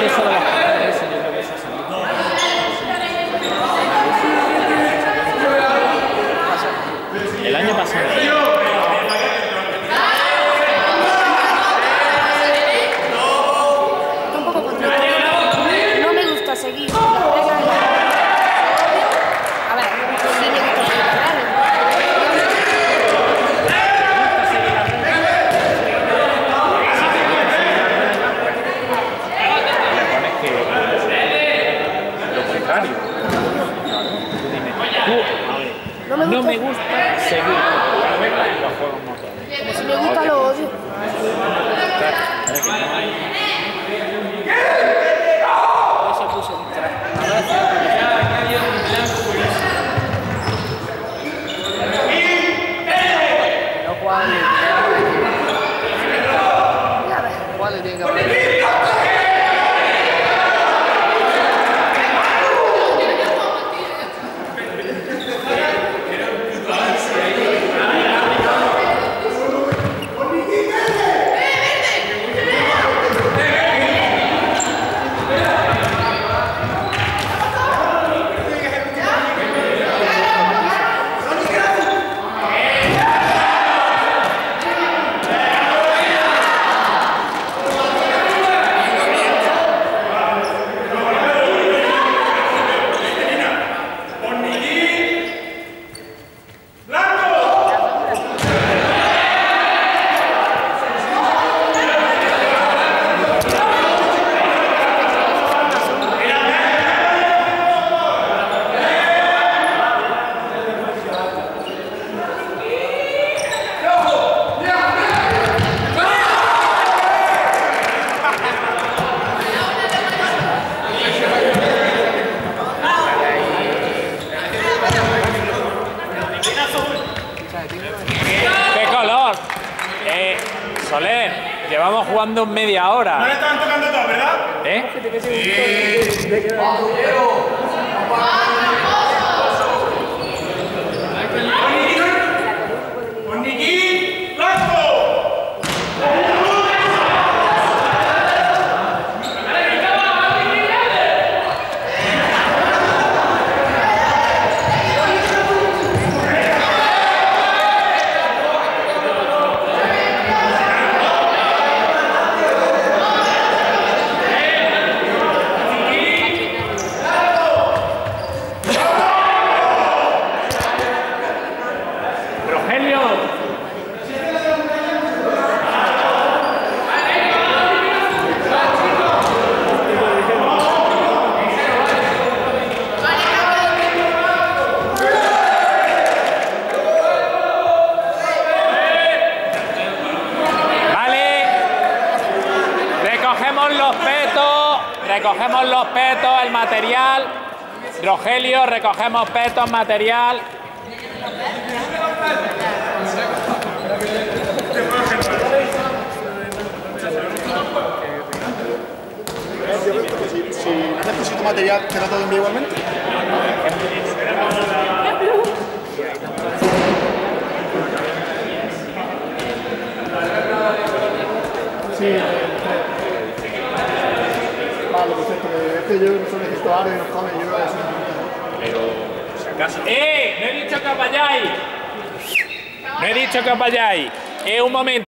que eso de las carreras, yo creo que eso se ha el año pasado. Un poco contrario. No me gusta seguir las reglas. A ver, sí me gusta seguir las reglas. No me gusta seguir los juegos motores. Como si me gusta lo odio. Eso puse un No, ¿cuál le tiene que poner? ¡Qué color! Soler, llevamos jugando media hora. No le estaban tocando todo, ¿verdad? ¿Eh? Recogemos los petos, el material. Rogelio, recogemos petos, material. Si no necesito material, ¿te lo todo envío igualmente? Sí. Vale, perfecto. Es que yo solo necesito aro y nos come, yo creo que eso. Pero, si acaso... ¡No he dicho que os vayáis! No he dicho que os vayáis. Un momento.